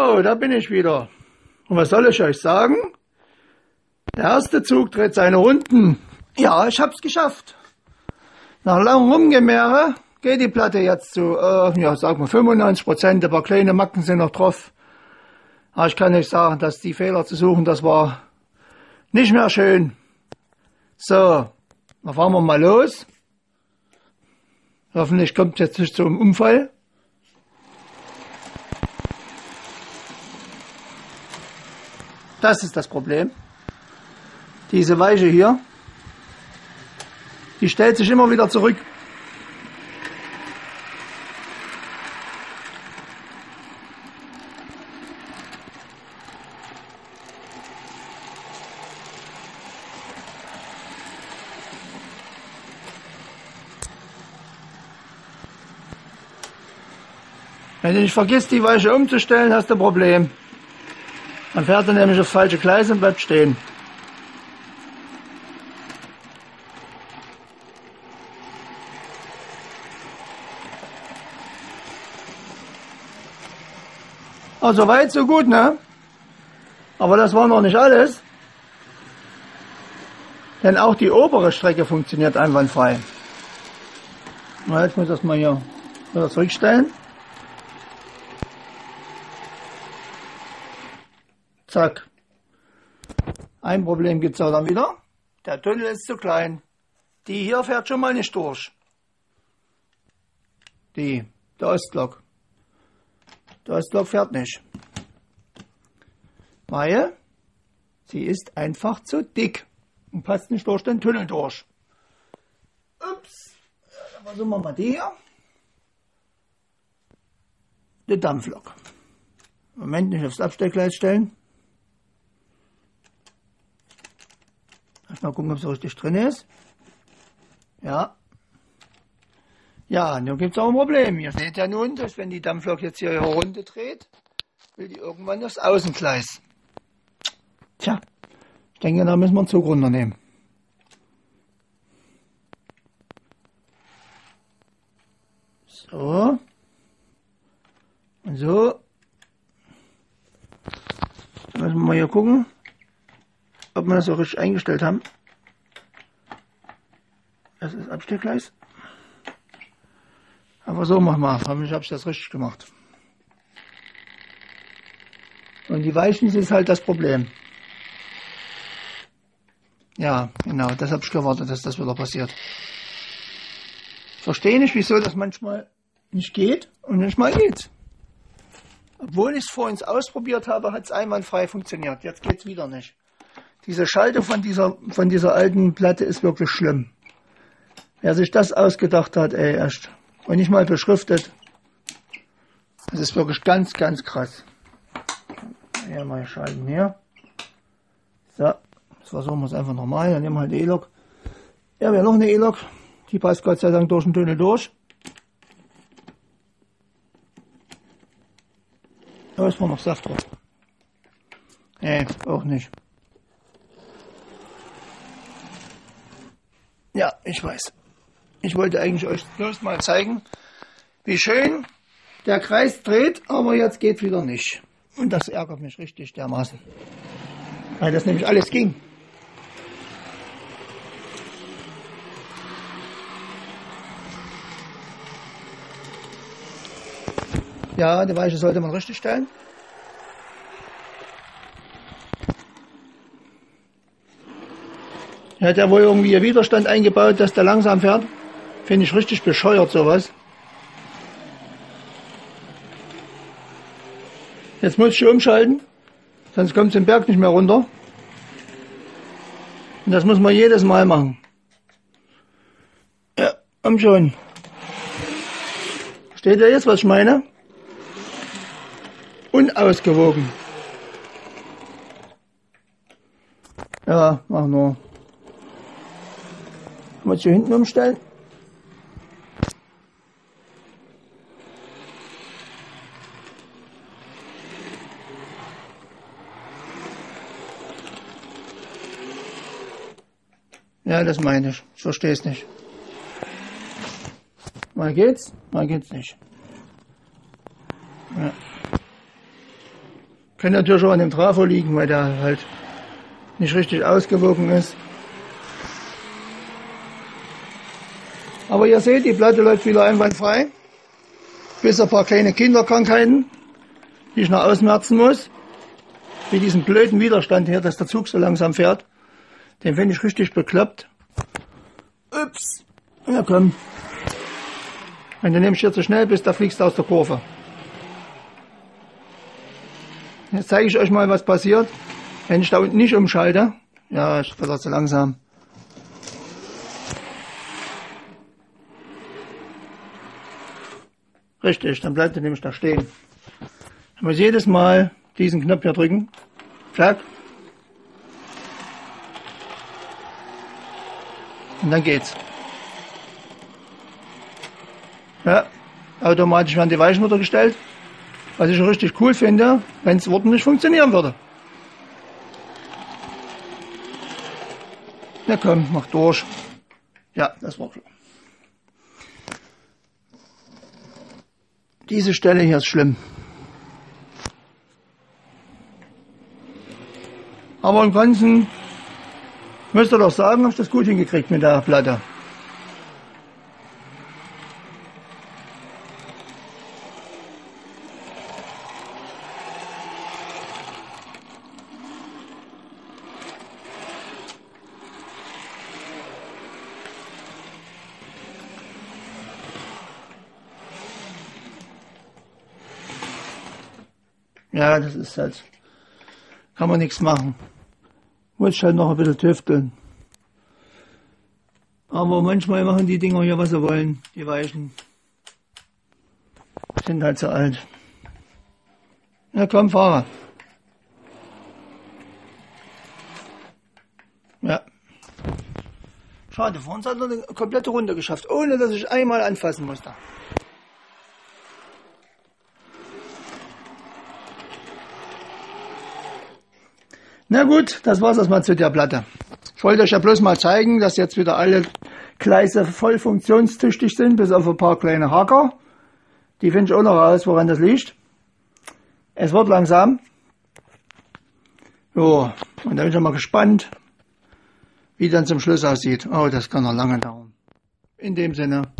So, da bin ich wieder. Und was soll ich euch sagen? Der erste Zug dreht seine Runden. Ja, ich hab's geschafft. Nach langem Rumgemehre geht die Platte jetzt zu, ja, sagen wir 95%. Ein paar kleine Macken sind noch drauf. Aber ich kann nicht sagen, dass die Fehler zu suchen, das war nicht mehr schön. So, dann fahren wir mal los. Hoffentlich kommt es jetzt nicht zum Unfall. Das ist das Problem. Diese Weiche hier, die stellt sich immer wieder zurück. Wenn du nicht vergisst, die Weiche umzustellen, hast du ein Problem. Dann fährt er nämlich aufs falsche Gleis und bleibt stehen. Also weit, so gut, ne? Aber das war noch nicht alles. Denn auch die obere Strecke funktioniert einwandfrei. Na, jetzt muss ich das mal hier wieder zurückstellen. Zack. Ein Problem gibt es auch dann wieder. Der Tunnel ist zu klein. Die hier fährt schon mal nicht durch. Der Ostlok. Der Ostlok fährt nicht. Weil sie ist einfach zu dick und passt nicht durch den Tunnel durch. Ups. Dann versuchen wir mal die hier. Die Dampflok. Moment, nicht aufs Abstellgleis stellen. Mal gucken, ob es richtig drin ist. Ja. Ja, nun gibt es auch ein Problem. Ihr seht ja nun, dass wenn die Dampflok jetzt hier ihre Runde dreht, will die irgendwann aufs Außengleis. Tja, ich denke, da müssen wir einen Zug runternehmen. So. Und so. Dann müssen wir mal hier gucken, ob wir das so richtig eingestellt haben. Das ist Abstellgleis. Aber so machen wir. Hoffentlich habe ich das richtig gemacht. Und die Weichen ist halt das Problem. Ja, genau. Das habe ich gewartet, dass das wieder passiert. Ich verstehe nicht, wieso das manchmal nicht geht und manchmal geht. Obwohl ich es vorhin ausprobiert habe, hat es einwandfrei funktioniert. Jetzt geht es wieder nicht. Diese Schalte von dieser alten Platte ist wirklich schlimm. Wer sich das ausgedacht hat, ey, echt. Und nicht mal beschriftet. Das ist wirklich ganz, ganz krass. Hier mal schalten hier. So, jetzt versuchen wir es einfach nochmal. Dann nehmen wir halt die E-Lok. Ja, wir haben noch eine E-Lok. Die passt Gott sei Dank durch den Tunnel durch. Da ist noch Saft drauf. Nee, auch nicht. Ja, ich weiß. Ich wollte eigentlich euch bloß mal zeigen, wie schön der Kreis dreht, aber jetzt geht wieder nicht. Und das ärgert mich richtig dermaßen. Weil das nämlich alles ging. Ja, die Weiche sollte man richtig stellen. Er hat ja wohl irgendwie einen Widerstand eingebaut, dass der langsam fährt. Finde ich richtig bescheuert, sowas. Jetzt muss ich umschalten, sonst kommt es den Berg nicht mehr runter. Und das muss man jedes Mal machen. Ja, schon. Versteht ihr jetzt, was ich meine? Unausgewogen. Ja, mach nur. Mal hier hinten umstellen. Ja, das meine ich. Ich verstehe es nicht. Mal geht's nicht. Ja. Kann natürlich auch an dem Trafo liegen, weil der halt nicht richtig ausgewogen ist. Aber ihr seht, die Platte läuft wieder einwandfrei. Bis auf ein paar kleine Kinderkrankheiten, die ich noch ausmerzen muss. Wie diesen blöden Widerstand hier, dass der Zug so langsam fährt. Den finde ich richtig bekloppt. Ups. Ja komm. Wenn du nämlich hier zu schnell bist, da fliegst du aus der Kurve. Jetzt zeige ich euch mal, was passiert, wenn ich da unten nicht umschalte. Ja, ich fahre zu langsam. Richtig, dann bleibt er nämlich da stehen. Ich muss jedes Mal diesen Knopf hier drücken. Zack. Und dann geht's. Ja, automatisch werden die Weichen wieder gestellt. Was ich schon richtig cool finde, wenn es ordentlich funktionieren würde. Na komm, mach durch. Ja, das war schon. Diese Stelle hier ist schlimm. Aber im Ganzen müsst ihr doch sagen, habe ich das gut hingekriegt mit der Platte. Ja, das ist halt, kann man nichts machen. Muss ich halt noch ein bisschen tüfteln. Aber manchmal machen die Dinger hier, was sie wollen. Die Weichen sind halt so alt. Na komm, fahre. Ja. Schade, vor uns hat er eine komplette Runde geschafft, ohne dass ich einmal anfassen musste. Na gut, das war's erstmal zu der Platte. Ich wollte euch ja bloß mal zeigen, dass jetzt wieder alle Gleise voll funktionstüchtig sind, bis auf ein paar kleine Haker. Die finde ich auch noch raus, woran das liegt. Es wird langsam. Jo, und da bin ich mal gespannt, wie dann zum Schluss aussieht. Oh, das kann noch lange dauern. In dem Sinne.